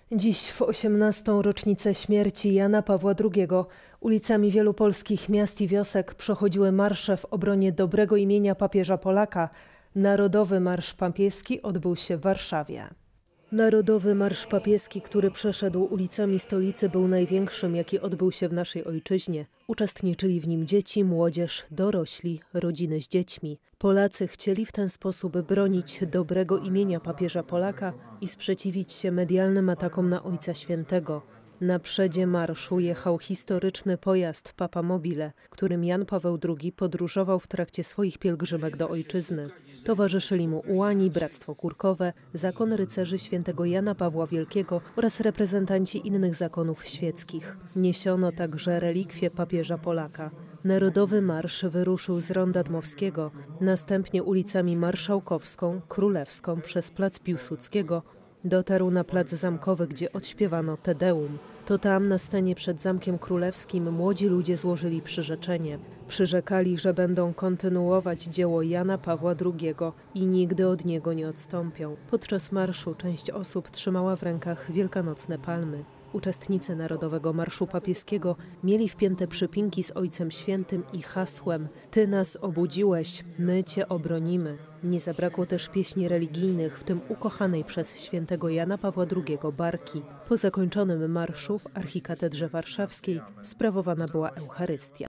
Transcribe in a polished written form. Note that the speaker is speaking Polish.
Dziś w 18. rocznicę śmierci Jana Pawła II ulicami wielu polskich miast i wiosek przechodziły marsze w obronie dobrego imienia papieża Polaka. Narodowy Marsz Papieski odbył się w Warszawie. Narodowy Marsz Papieski, który przeszedł ulicami stolicy, był największym, jaki odbył się w naszej ojczyźnie. Uczestniczyli w nim dzieci, młodzież, dorośli, rodziny z dziećmi. Polacy chcieli w ten sposób bronić dobrego imienia papieża Polaka i sprzeciwić się medialnym atakom na Ojca Świętego. Na przodzie marszu jechał historyczny pojazd Papa Mobile, którym Jan Paweł II podróżował w trakcie swoich pielgrzymek do ojczyzny. Towarzyszyli mu ułani, Bractwo Kurkowe, Zakon Rycerzy Świętego Jana Pawła Wielkiego oraz reprezentanci innych zakonów świeckich. Niesiono także relikwie papieża Polaka. Narodowy marsz wyruszył z Ronda Dmowskiego, następnie ulicami Marszałkowską, Królewską przez Plac Piłsudskiego, dotarł na Plac Zamkowy, gdzie odśpiewano Te Deum. To tam, na scenie przed Zamkiem Królewskim, młodzi ludzie złożyli przyrzeczenie. Przyrzekali, że będą kontynuować dzieło Jana Pawła II i nigdy od niego nie odstąpią. Podczas marszu część osób trzymała w rękach wielkanocne palmy. Uczestnicy Narodowego Marszu Papieskiego mieli wpięte przypinki z Ojcem Świętym i hasłem „Ty nas obudziłeś, my Cię obronimy”. Nie zabrakło też pieśni religijnych, w tym ukochanej przez świętego Jana Pawła II Barki. Po zakończonym marszu w Archikatedrze Warszawskiej sprawowana była Eucharystia.